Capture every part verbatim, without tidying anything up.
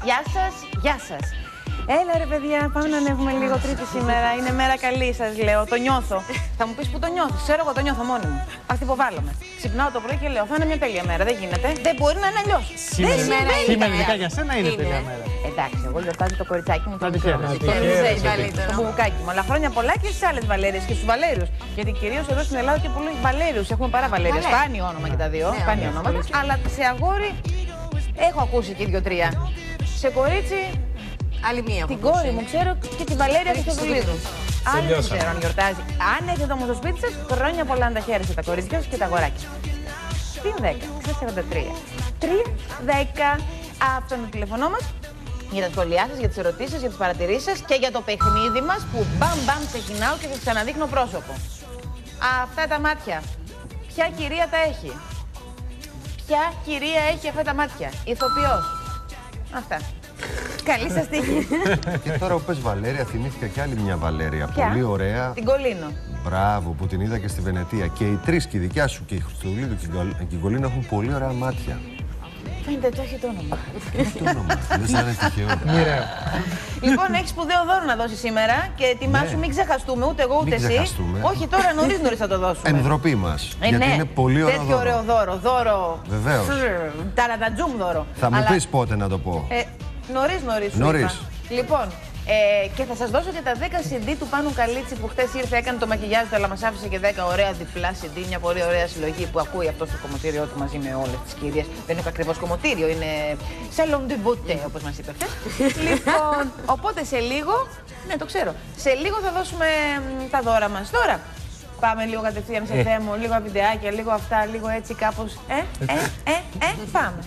Γεια σας, γεια σας. Έλα ρε παιδιά, πάμε να ανέβουμε λίγο Τρίτη σήμερα. Είναι μέρα καλή, σας λέω. Το νιώθω. Θα μου πεις που το νιώθεις. Ξέρω εγώ, το νιώθω μόνη μου. Ας υποβάλλομαι. Ξυπνάω το πρωί και λέω: θα είναι μια τέλεια μέρα. Δεν γίνεται. Δεν μπορεί να είναι αλλιώς. Δεν συμβαίνει. Σημερινικά για σένα είναι τέλεια μέρα. Εντάξει, εγώ γιορτάζω το κοριτσάκι μου. Το Το μπουμπουκάκι μου. Αλλά χρόνια πολλά και στις άλλες Βαλέρειες και στους Βαλέριους. Γιατί κυρίως εδώ στην Ελλάδα και πολλούς Βαλέριους. Έχουμε παρά Βαλέρειες. Σπάνιο όνομα και τα δύο. Σπάνιο ονόματα. Αλλά σε αγόρι έχω ακούσει και δύο-τρία. Σε κορίτσι. Άλλη μία. Την κόρη μου ξέρω και την Βαλέρια Χριστοδουλίδου. Άλλη δεν ξέρω αν γιορτάζει. Αν έχετε όμως στο σπίτι σας, χρόνια πολλά να τα χαίρεστε τα κορίτσια σας και τα αγοράκια. Τρία δέκα, έξι σαράντα τρία. Τρία δέκα. Αυτό είναι το τηλεφωνό μας. Για τα σχόλιά σας, για τις ερωτήσεις σας, για τις παρατηρήσεις σας και για το παιχνίδι μας που μπαμ μπαμ ξεκινάω και σας ξαναδείχνω πρόσωπο. Αυτά τα μάτια. Ποια κυρία τα έχει? Ποια κυρία έχει αυτά τα μάτια? Ηθοποιός. Αυτά. Καλή σας τύχη. Και τώρα που πες Βαλέρια, θυμήθηκα κι άλλη μια Βαλέρια. Ποια? Πολύ ωραία. Την Κολίνο. Μπράβο, που την είδα και στη Βενετία. Και οι τρεις, και η δικιά σου και η Χριστοδουλίδου και η Κολίνο, έχουν πολύ ωραία μάτια. Φαίνεται το έχει το όνομα. Τι το όνομα, δεν σαν είναι τυχαίο. Μοιραίο. Λοιπόν, έχεις σπουδαίο δώρο να δώσεις σήμερα και ετοιμάσου, μην ξεχαστούμε ούτε εγώ ούτε Μην εσύ. ξεχαστούμε. Όχι τώρα, νωρίς νωρίς θα το δώσουμε. Ενδροπή μας. Ε, γιατί ναι. είναι πολύ ωραίο Τέτοιο δώρο. ωραίο δώρο. Δώρο. Βεβαίως. Ταρατατζούμ δώρο. Θα μου Αλλά, πεις πότε να το πω. Ε, νωρίς νωρίς. σου Νωρίς. είπα. Λοιπόν, ε, και θα σας δώσω και τα δέκα σι ντι του Πάνου Καλίτσι που χτες ήρθε, έκανε το μακιγιάζ του, αλλά μας άφησε και δέκα ωραία διπλά σι ντι. Μια πολύ ωραία συλλογή που ακούει αυτό στο κομμωτήριό του μαζί με όλες τις κυρίες. Δεν είναι ακριβώς κομμωτήριο, είναι salon de beauté, όπως μας είπε χθες. Λοιπόν, οπότε σε λίγο, ναι το ξέρω, σε λίγο θα δώσουμε μ, τα δώρα μας. Τώρα, πάμε λίγο κατευθείαν σε θέμα, λίγο βιντεάκια, λίγο αυτά, λίγο έτσι κάπως. Ε, ε, ε, ε, πάμε.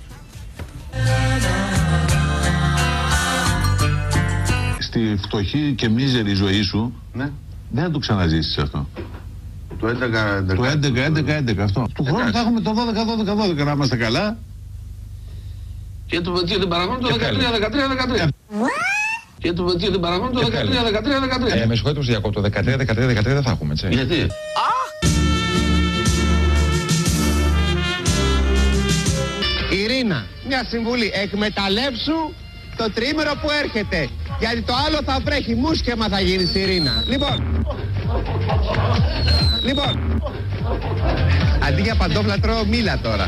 Στη φτωχή και μίζερη ζωή σου, Ναι. δεν θα το ξαναζήσεις αυτό. Το έντεκα έντεκα. Το έντεκα έντεκα έντεκα αυτό. Του χρόνου θα έχουμε το δώδεκα δώδεκα δώδεκα να είμαστε καλά. Και το και την παραγωγή το δεκατρία δεκατρία δεκατρία. Και το και την παραγωγή το δεκατρία δεκατρία δεκατρία. Ε, με συγχωρείτε που διακόπτω. δεκατρία δεκατρία δεκατρία δεν θα έχουμε, έτσι. Γιατί? Ειρήνα, μια συμβουλή. Εκμεταλλεύσου το τρίμερο που έρχεται. Γιατί το άλλο θα βρέχει. Μουσκεμα θα γίνει η Ειρήνα. Λοιπόν. Λοιπόν. Αντί για παντόφλα τρώω μήλα τώρα.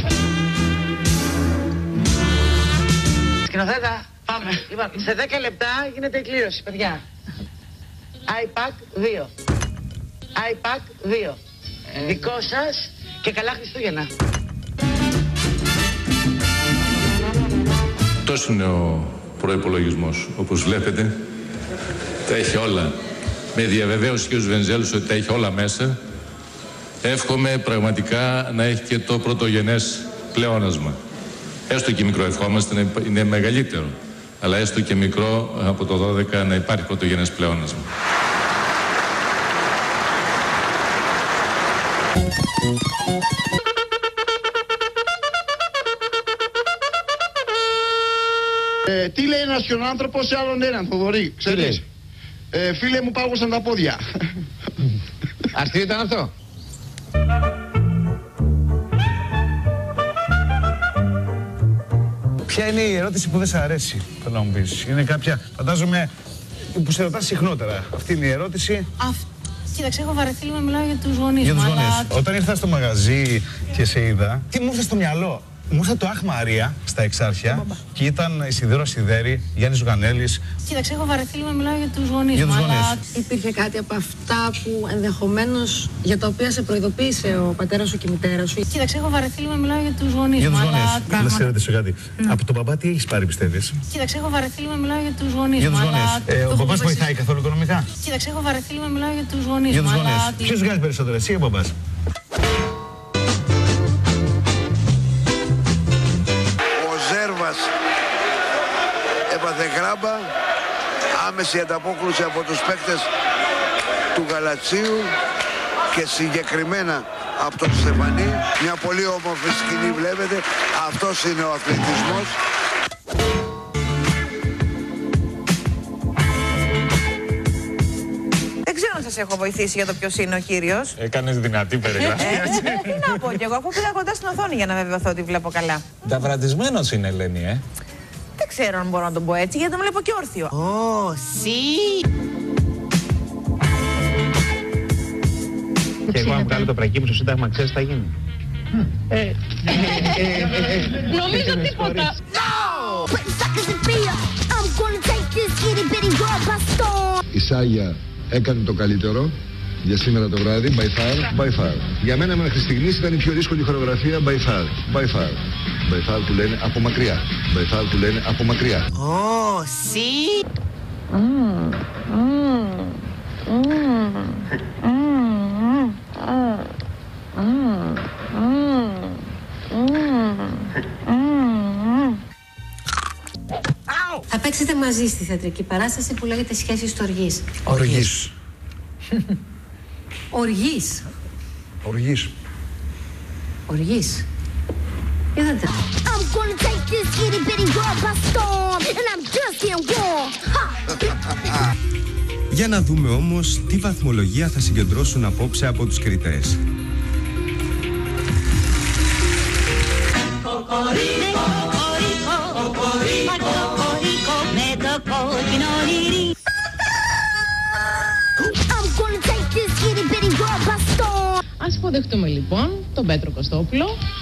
Σκηνοθέτα, πάμε. Λοιπόν, σε δέκα λεπτά γίνεται η κλήρωση, παιδιά. iPack δύο. iPack δύο. Ε. Δικό σας και καλά Χριστούγεννα. Τόσο είναι ο προϋπολογισμός. Όπως βλέπετε, τα έχει όλα. Με διαβεβαίωση και ο Βενιζέλος ότι τα έχει όλα μέσα. Εύχομαι πραγματικά να έχει και το πρωτογενές πλεόνασμα. Έστω και μικρό, ευχόμαστε να είναι μεγαλύτερο. Αλλά έστω και μικρό από το δώδεκα να υπάρχει πρωτογενές πλεόνασμα. Ε, τι λέει ένας χιονάνθρωπος σε άλλον έναν, Θοδωρή, ξέρεις. Ε, φίλε μου πάγωσαν τα πόδια. Αστείο ήταν αυτό. Ποια είναι η ερώτηση που δεν σε αρέσει, θέλω να μου πεις? Είναι κάποια, φαντάζομαι, που σε ρωτάς συχνότερα. Αυτή είναι η ερώτηση. Αυτ... Κοίταξε, έχω βαρεθεί λίγο να μιλάω για τους γονείς Για μου. τους Αλλά... γονείς. Όταν ήρθα στο μαγαζί και σε είδα, τι μου ήρθε στο μυαλό? Μου ήρθε το Αχ Μαρία στα Εξάρχεια και ήταν η Σιδήρο Σιδέρη, Γιάννης Ζουγανέλης. Κοίταξε, έχω βαρεθεί λίγο να μιλάω για τους γονείς Για μου. τους Αλλά... γονείς. Υπήρχε κάτι από αυτά που ενδεχομένως για τα οποία σε προειδοποίησε ο πατέρας σου και η μητέρα σου? Κοίταξε, έχω βαρεθεί λίγο να μιλάω για τους γονείς Για μου. τους γονείς. Αλλά... Να σε ρωτήσω κάτι. Ναι. Από τον μπαμπά τι έχεις πάρει, πιστεύεις? Κοίταξε, έχω βαρεθεί λίγο να μιλάω για τους γονείς Για μου. τους γονείς. Αλλά... Ε, ο το μπαμπάς έχω βοηθάει καθόλου οικονομικά? Κοίταξε, έχω βαρεθεί λίγο να μιλάω για τους γονείς Για μου. τους γονείς. Αλλά... Ποιος βγάζει περισσότερο, εσύ ή ο μπαμπάς? Ζέρβας έπαθε γράμπα, άμεση ανταπόκριση από τους παίκτες του Γαλατσίου και συγκεκριμένα από τον Στεφανή. Μια πολύ όμορφη σκηνή βλέπετε, αυτός είναι ο αθλητισμός. Δεν ξέρω αν σας έχω βοηθήσει για το ποιος είναι ο κύριος. Έκανες δυνατή περιγραφή. Τι να πω κι εγώ, αφού πήγα κοντά στην οθόνη για να βεβαιωθώ ότι βλέπω καλά. Ταυρατισμένος είναι, Ελένη, ε. Εντάξει, ξέρω αν μπορώ να τον πω έτσι, γιατί τον βλέπω και όρθιο. Ω, σι. Και εγώ αν βγάλω το πρακί μου στο Σύνταγμα, ξέρεις τι θα γίνει. Νομίζω τίποτα. Η Σάγια έκανε το καλύτερο για σήμερα το βράδυ, by far, by far. Για μένα μέχρι στιγμής ήταν η πιο δύσκολη χορογραφία, by far, by far. By far που λένε από μακριά. By far που λένε από μακριά. Ω, σι. Θα παίξετε μαζί στη θεατρική παράσταση που λέγεται Σχέσεις του Οργής. Οργής. Οργής. Οργής. Οργής. Είδατε. Για να δούμε όμως τι βαθμολογία θα συγκεντρώσουν απόψε από τους κριτές. Ας υποδεχτούμε λοιπόν τον Πέτρο Κωστόπουλο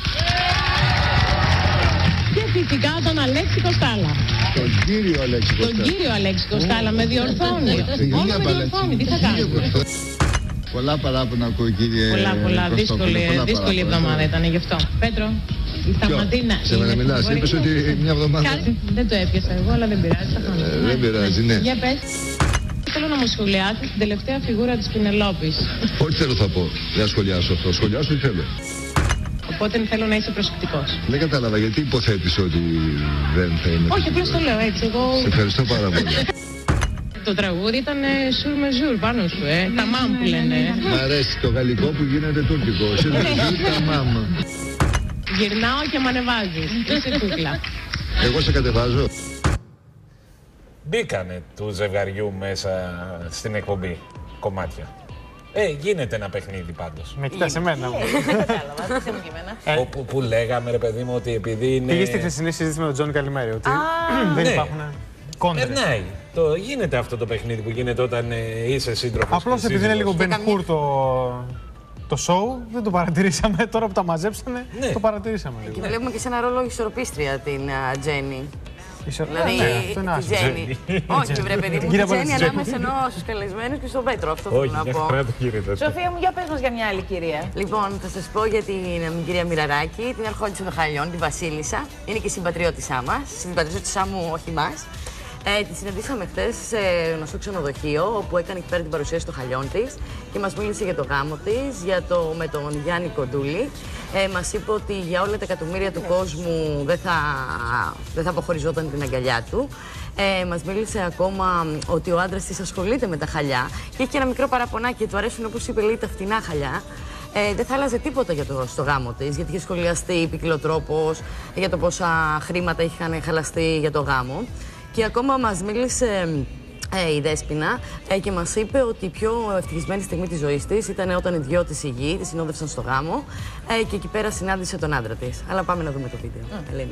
και φυσικά τον Αλέξη Κοστάλα. Τον κύριο Αλέξη Κοστάλα. Τον κύριο Αλέξη Κοστάλα, με διορθώνει. Όλο με διορθώνει, τι θα κάνουμε. Πολλά παράπονα ακούω, κύριε. Πολλά, πολλά. Κωστόπουλο, Δύσκολη, πολλά δύσκολη παράπονα. εβδομάδα ήταν γι' αυτό. Πέτρο, η Σταματίνα. Σε μένα μιλάς, είπες ότι μια εβδομάδα. Κάτι, δεν το έπιασα εγώ, αλλά δεν πειράζει. Θα Ε, δεν πειράζει, ναι. Για πες. Θέλω να μου σχολιάσεις την τελευταία φιγούρα της Πινελόπης. Ό,τι θέλω θα πω. Δεν σχολιάσω αυτό. Σχολιάσω τι θέλω. Οπότε θέλω να είσαι προσεκτικός. Δεν κατάλαβα γιατί υποθέτεις ότι δεν θα είμαι. Όχι, απλώς το λέω έτσι. Εγώ... Σε ευχαριστώ πάρα πολύ. Το τραγούδι ήταν σουρ με ζουρ πάνω σου, ε. Τα μάμ που λένε. Μ' αρέσει το γαλλικό που γίνεται τουρκικό. Σε τα μάμα. Γυρνάω και μ' ανεβάζεις. Είσαι κούκλα. Εγώ σε κατεβάζω. Μπήκανε του ζευγαριού μέσα στην εκπομπή κομμάτια. Ε, γίνεται ένα παιχνίδι πάντως. Με κοιτάς εμένα. Δεν κατάλαβα, δεν ξέρω και εμένα. Όπου που λέγαμε, ρε παιδί μου, ότι επειδή είναι... Πήγε στη χθεσινή συζήτηση με τον Τζόνι Καλημέρη, ότι δεν ναι. υπάρχουν κόντρες. Περνάει. Το, γίνεται αυτό το παιχνίδι που γίνεται όταν ε, είσαι σύντροφος. Απλώς επειδή είναι λίγο Ben Hur το, το show, δεν το παρατηρήσαμε. Τώρα που τα μαζέψανε, ναι. το παρατηρήσαμε λίγο. Και βλέπουμε και σε ένα ρόλο ισορροπίστρια την Τζέννη. Δηλαδή τη Τζέννη. Όχι, βρε παιδί μου, τη Τζέννη ανάμεσα ενώ στους καλεσμένους και στον Πέτρο. Αυτό θέλω να πω. Σοφία μου, για πες μας για μια άλλη κυρία. Λοιπόν, θα σας πω για την κυρία Μιραράκη, την αρχόντισσα των Χαλιών, τη Βασίλισσα. Είναι και συμπατριώτησά μας, συμπατριώτησά μου, όχι μας. Ε, τη συναντήσαμε χθες σε γνωστό ξενοδοχείο, όπου έκανε εκεί πέρα την παρουσίαση των χαλιών της και μας μίλησε για το γάμο της, για το, με τον Γιάννη Κοντούλη. Ε, μας είπε ότι για όλα τα εκατομμύρια του κόσμου δεν θα, δεν θα αποχωριζόταν την αγκαλιά του. Ε, μας μίλησε ακόμα ότι ο άντρας της ασχολείται με τα χαλιά και έχει και ένα μικρό παραπονάκι, του αρέσουν, όπως είπε, λέει, τα φτηνά χαλιά. Ε, δεν θα άλλαζε τίποτα για το, στο γάμο της, γιατί είχε σχολιαστεί ποικιλοτρόπως για το πόσα χρήματα είχαν χαλαστεί για το γάμο. Και ακόμα μας μίλησε ε, η Δέσποινα ε, και μας είπε ότι η πιο ευτυχισμένη στιγμή της ζωής της ήταν όταν οι δυο της υγιεί, τη συνόδευσαν στο γάμο ε, και εκεί πέρα συνάντησε τον άντρα της. Αλλά πάμε να δούμε το βίντεο. Mm. Ελένη.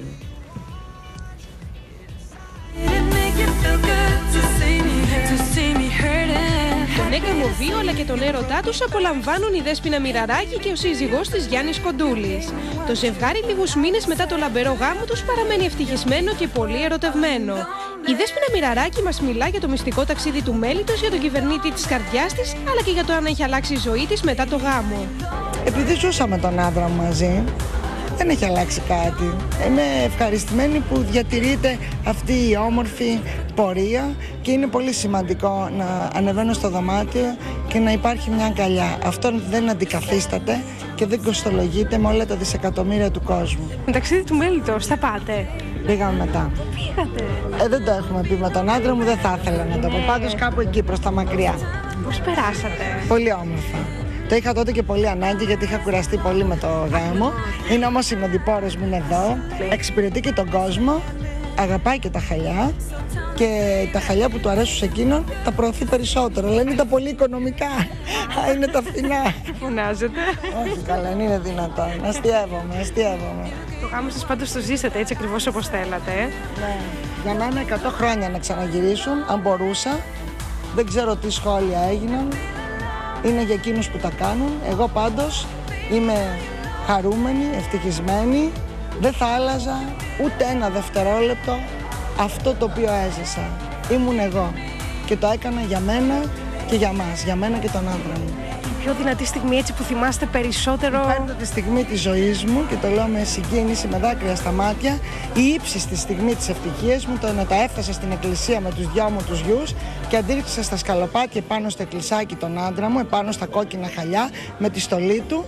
Τον έκαμο βίο αλλά και τον έρωτά τους απολαμβάνουν η Δέσποινα Μιραράκη και ο σύζυγός της Γιάννης Κοντούλης. Το ζευγάρι λίγους μήνες μετά το λαμπερό γάμο τους παραμένει ευτυχισμένο και πολύ ερωτευμένο. Η Δέσποινα Μιραράκη μας μιλά για το μυστικό ταξίδι του μέλιτος, για τον κυβερνήτη της καρδιάς της, αλλά και για το αν έχει αλλάξει η ζωή της μετά το γάμο. Επειδή ζούσαμε τον άντρα μου μαζί, δεν έχει αλλάξει κάτι. Είμαι ευχαριστημένη που διατηρείται αυτή η όμορφη πορεία και είναι πολύ σημαντικό να ανεβαίνω στο δωμάτιο και να υπάρχει μια αγκαλιά. Αυτό δεν αντικαθίσταται και δεν κοστολογείται με όλα τα δισεκατομμύρια του κόσμου. Με ταξίδι του μέλιτος θα πάτε? Πήγαμε μετά. Πήγατε? Ε, δεν το έχουμε πει με τον άντρα μου, δεν θα ήθελα να το πω. Πάντως κάπου εκεί προς τα μακριά. Πώς περάσατε? Πολύ όμορφα. Το είχα τότε και πολύ ανάγκη γιατί είχα κουραστεί πολύ με το γάμο. Είναι όμως η μεντιπόρος μου είναι εδώ, εξυπηρετεί και τον κόσμο αγαπάει και τα χαλιά και τα χαλιά που του αρέσουν σε εκείνον τα προωθεί περισσότερο. Λένε είναι τα πολύ οικονομικά, είναι τα φθηνά. Φωνάζετε. Όχι καλά, δεν είναι δυνατόν. Αστειεύομαι, αστειεύομαι. Το γάμο σας πάντως το ζήσατε έτσι ακριβώς όπως θέλατε. Ε? Ναι, για να είναι εκατό χρόνια να ξαναγυρίσουν, αν μπορούσα. Δεν ξέρω τι σχόλια έγιναν. Είναι για εκείνους που τα κάνουν. Εγώ πάντως είμαι χαρούμενη, ευτυχισμένη. Δεν θα άλλαζα ούτε ένα δευτερόλεπτο αυτό το οποίο έζησα. Ήμουν εγώ και το έκανα για μένα και για μας, για μένα και τον άντρα μου. Η πιο δυνατή στιγμή έτσι που θυμάστε περισσότερο? Υπάρχει τη στιγμή της ζωής μου και το λέω με συγκίνηση, με δάκρυα στα μάτια. Η ύψιστη στιγμή της ευτυχίας μου, το να τα έφτασα στην εκκλησία με τους δυο μου τους γιους και αντίρρηξα στα σκαλοπάτια επάνω στο εκκλησάκι τον άντρα μου, επάνω στα κόκκινα χαλιά, με τη στολή του,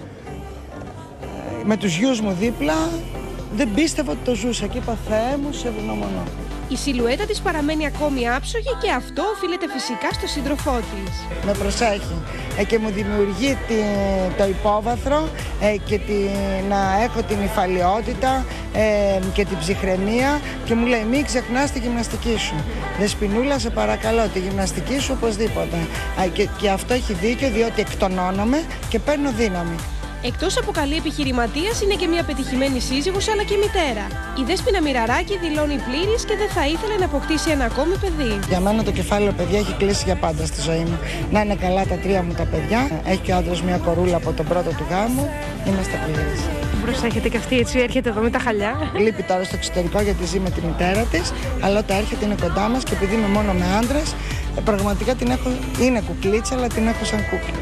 με τους γιους μου δίπλα. Δεν πίστευα ότι το ζούσα και είπα Θεέ μου, σε ευγνωμονώ. Η σιλουέτα της παραμένει ακόμη άψογη και αυτό οφείλεται φυσικά στο σύντροφό της. Με προσέχει ε, και μου δημιουργεί τη, το υπόβαθρο ε, και τη, να έχω την υφαλιότητα ε, και την ψυχραιμία και μου λέει μην ξεχνάς τη γυμναστική σου. Δεσποινούλα, σε παρακαλώ, τη γυμναστική σου οπωσδήποτε. Ε, και, και αυτό έχει δίκιο διότι εκτονώνομαι και παίρνω δύναμη. Εκτός από καλή επιχειρηματίας, είναι και μια πετυχημένη σύζυγος αλλά και μητέρα. Η Δέσποινα Μιραράκη δηλώνει πλήρης και δεν θα ήθελε να αποκτήσει ένα ακόμη παιδί. Για μένα το κεφάλαιο παιδιά έχει κλείσει για πάντα στη ζωή μου. Να είναι καλά τα τρία μου τα παιδιά. Έχει και ο άντρας μια κορούλα από τον πρώτο του γάμο. Είμαστε πλήρες. Προσέχετε και αυτή έτσι έρχεται εδώ με τα χαλιά. Λείπει τώρα στο εξωτερικό γιατί ζει με τη μητέρα της. Αλλά όταν έρχεται είναι κοντά μας και επειδή είμαι μόνο με άντρες, πραγματικά την έχω. Είναι κουκλίτσα, αλλά την έχω σαν κούκλα.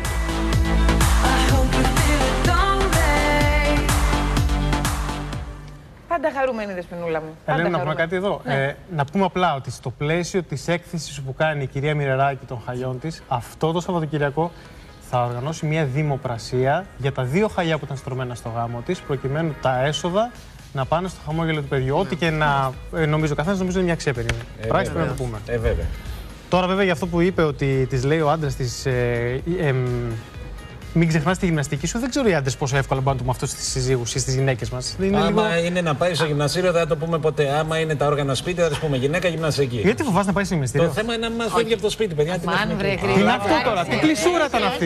Πάντα χαρούμενη, Δεσποινούλα μου. Ελένη, να πούμε κάτι εδώ. Ναι. Ε, να πούμε απλά ότι στο πλαίσιο της έκθεσης που κάνει η κυρία Μιραράκη των χαλιών της, αυτό το Σαββατοκυριακό θα οργανώσει μια δημοπρασία για τα δύο χαλιά που ήταν στρωμένα στο γάμο της, προκειμένου τα έσοδα να πάνε στο χαμόγελο του παιδιού. Ό,τι και να. Ε, νομίζω, καθένας νομίζω είναι μια ξέπερη. Ε, Πράξη πρέπει να το πούμε. Ε, βέβαια. Τώρα, βέβαια, για αυτό που είπε ότι της λέει ο άντρας της. Ε, ε, ε, Μην ξεχνάς τη γυμναστική σου. Δεν ξέρω οι άντρες πόσο εύκολα μπορούν να το πούμε αυτό στις συζύγους ή στις γυναίκες μας. Άμα λίγο... είναι να πάει στο γυμναστήριο, δεν θα το πούμε ποτέ. Άμα είναι τα όργανα σπίτι, θα το πούμε γυναίκα γυμναστική. Γιατί φοβάσαι να πάει στο γυμναστήριο? Το θέμα είναι να μας φεύγει από το σπίτι, παιδιά. Τι είναι αυτό τώρα, τι κλεισούρα ήταν αυτή.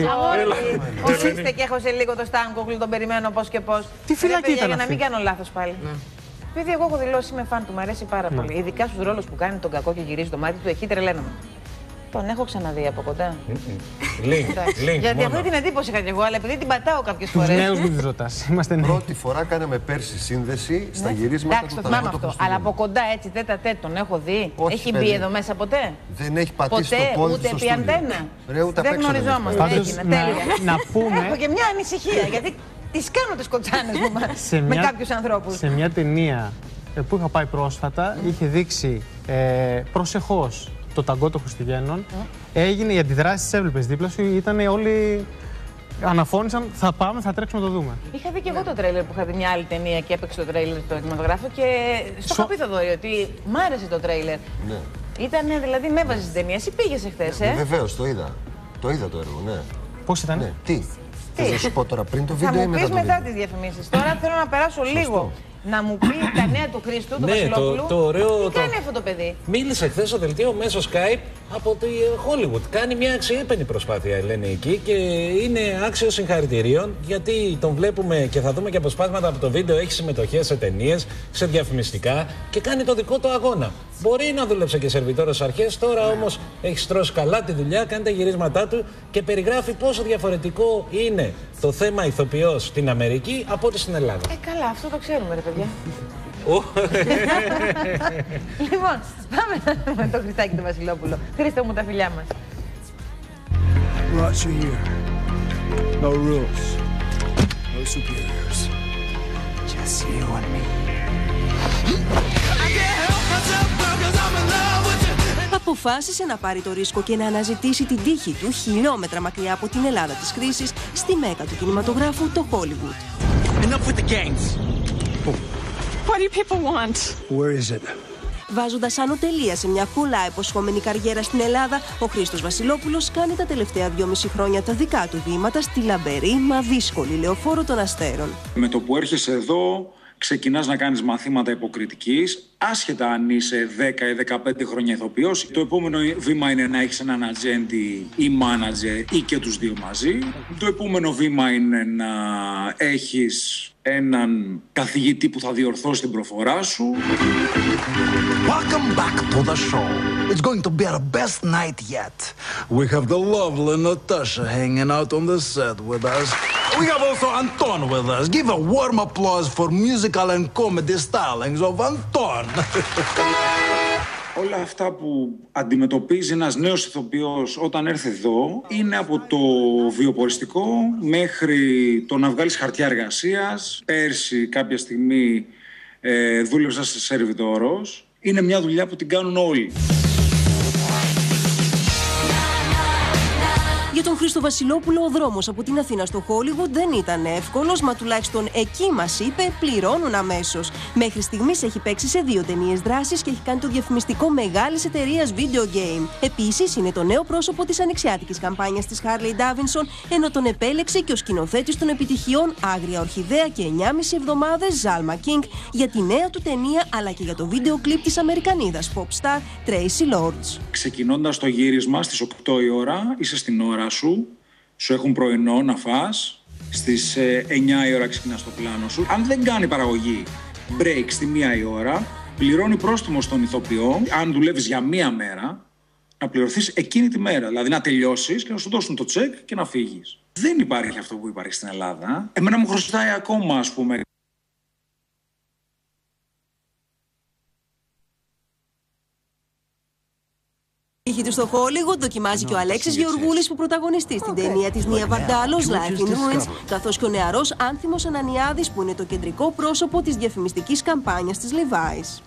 Ορίστε και έχω σε λίγο το Στάνκοκλου, τον περιμένω πώς και πώς. Τι φυλακή ήταν αυτή. Για να μην κάνω λάθος πάλι. Επειδή εγώ έχω δηλώσει είμαι φαν του, μου αρέσει πάρα πολύ. Ειδικά στους ρόλους που κάνει τον κακό και γυρίζει το μάτι του, εκεί τρελαίνομαι. Τον έχω ξαναδεί από κοντά. Link, link, γιατί μόνο. αυτή την εντύπωση είχα και εγώ, αλλά επειδή την πατάω κάποιες Τους φορές. νέους μην τους ρωτάς. Είμαστε νέοι. Πρώτη φορά κάναμε πέρσι σύνδεση στα γυρίσματα Εντάξει, του το θυμάμαι Θανάτου αυτό. Αλλά από κοντά έτσι τέτα τέτ τον έχω δει. Όχι, έχει παιδί. μπει εδώ μέσα ποτέ? Δεν έχει πατήσει ποτέ, το πόδι ούτε στο επί στούντιο. αντένα. Ρε, ούτε δεν απ' έξω δεν γνωριζόμαστε. έχει Έγινε, να, τέλεια. να πούμε. Έχω και μια ανησυχία γιατί τις κάνω τις κοτσάνες μου με μια, κάποιους ανθρώπους. Σε μια ταινία που είχα πάει πρόσφατα, είχε δείξει ε, προσεχώς το ταγκό των Χριστουγέννων. Mm. Έγινε, οι αντιδράσεις τις έβλεπες δίπλα σου, ήταν όλοι. Αναφώνησαν, θα πάμε, θα τρέξουμε να το δούμε. Είχα δει και εγώ το τρέιλερ που είχα δει μια άλλη ταινία και έπαιξε το τρέιλερ στο κινηματογράφο και στο είχα πει Θοδωρή ότι μ' άρεσε το τρέιλερ. Ναι. Ήτανε, δηλαδή με έβαζε την ταινία. Εσύ πήγες εχθές, ε? Βεβαίως, το είδα. Το είδα το έργο, ναι. Πώς ήταν? Ναι. Τι. Θες να σου πω τώρα πριν το Θα βίντεο ή μου μετά πεις το μετά βίντεο? τις διαφημίσεις. Τώρα θέλω να περάσω λίγο. Να μου πει τα νέα του Χρήστου, του Ναι, Βασιλόπουλου. το, το ωραίο, τι το... κάνει αυτό το παιδί? Μίλησε χθες στο δελτίο μέσω Skype από τη Hollywood. Κάνει μια αξιέπαινη προσπάθεια, λένε εκεί, και είναι άξιο συγχαρητηρίων γιατί τον βλέπουμε και θα δούμε και αποσπάσματα από το βίντεο. Έχει συμμετοχές σε ταινίες, σε διαφημιστικά και κάνει το δικό του αγώνα. Μπορεί να δούλεψε και σερβιτόρος στις αρχές, τώρα όμως έχει στρώσει καλά τη δουλειά, κάνει τα γυρίσματά του και περιγράφει πόσο διαφορετικό είναι το θέμα ηθοποιός στην Αμερική από ό,τι στην Ελλάδα. Ε, καλά, αυτό το ξέρουμε, ρε παιδιά. Λοιπόν, πάμε να δούμε το Χριστάκι του Βασιλόπουλο. Χρήστο μου, τα φιλιά μας. Brought you here. No rules. No superiors. Just you and me. Αποφάσισε να πάρει το ρίσκο και να αναζητήσει την τύχη του χιλιόμετρα μακριά από την Ελλάδα της κρίσης, στη μέκα του κινηματογράφου, το Hollywood. Enough with the games. What do you people want? Where is it? Βάζοντας άνω τελεία σε μια πολλά υποσχόμενη καριέρα στην Ελλάδα, ο Χρήστος Βασιλόπουλος κάνει τα τελευταία δυόμιση χρόνια τα δικά του βήματα στη λαμπερή μα δύσκολη λεωφόρο των Αστέρων. Με το που έρχεσαι εδώ, ξεκινάς να κάνεις μαθήματα υποκριτικής, άσχετα αν είσαι δέκα ή δεκαπέντε χρόνια ηθοποιός. Το επόμενο βήμα είναι να έχεις έναν ατζέντη ή μάνατζερ ή και τους δύο μαζί. Το επόμενο βήμα είναι να έχεις έναν καθηγητή που θα διορθώσει την προφορά σου. Welcome back to the show. It's going to be our best night yet. We have the lovely Natasha hanging out on the set with us. We have also Anton with us. Give a warm applause for musical and comedy stylings of Anton. Όλα αυτά που αντιμετωπίζει ένας νέος ηθοποιός όταν έρθει εδώ είναι από το βιοποριστικό μέχρι το να βγάλεις χαρτιά εργασίας. Πέρσι κάποια στιγμή ε, δούλεψα σε σερβιτόρος. Είναι μια δουλειά που την κάνουν όλοι. Για τον Χρήστο Βασιλόπουλο, ο δρόμος από την Αθήνα στο Hollywood δεν ήταν εύκολος, μα τουλάχιστον εκεί μας είπε πληρώνουν αμέσως. Μέχρι στιγμής έχει παίξει σε δύο ταινίες δράσης και έχει κάνει το διαφημιστικό μεγάλης εταιρείας video game. Επίσης, είναι το νέο πρόσωπο της ανοιξιάτικης καμπάνιας της Harley Davidson, ενώ τον επέλεξε και ο σκηνοθέτης των επιτυχιών Άγρια Ορχιδέα και εννιά και μισή εβδομάδες Zalma King για τη νέα του ταινία αλλά και για το βίντεο κλιπ της Αμερικανίδας pop star Tracy Lords. Ξεκινώντας το γύρισμα στις οκτώ η ώρα, είσαι στην ώρα σου, σου έχουν πρωινό να φας, στις εννιά η ώρα ξεκινάς το πλάνο σου. Αν δεν κάνει παραγωγή break στη μία η ώρα, πληρώνει πρόστιμο στον ηθοποιό. Αν δουλεύεις για μία μέρα, να πληρωθείς εκείνη τη μέρα. Δηλαδή να τελειώσεις και να σου δώσουν το τσεκ και να φύγεις. Δεν υπάρχει αυτό που υπάρχει στην Ελλάδα. Εμένα μου χρωστάει ακόμα, ας πούμε. Ήχη του στο Hollywood δοκιμάζει και ο Αλέξης Γεωργούλης που πρωταγωνιστεί στην ταινία της Νία Βαρντάλος Life in Ruins, καθώς και ο νεαρός Άνθιμος Ανανιάδης που είναι το κεντρικό πρόσωπο της διαφημιστικής καμπάνιας της Levi's.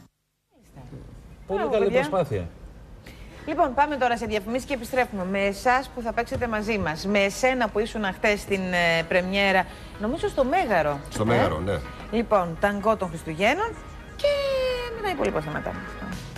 Πολύ καλή προσπάθεια. Λοιπόν, πάμε τώρα σε διαφημίσεις και επιστρέφουμε με εσάς που θα παίξετε μαζί μας. Με εσένα που ήσουν χτες στην ε, πρεμιέρα, νομίζω στο Μέγαρο. Στο ε? Μέγαρο, ναι. Λοιπόν, ταγκό των Χριστουγέννων και με τα υπόλοιπα θέματα.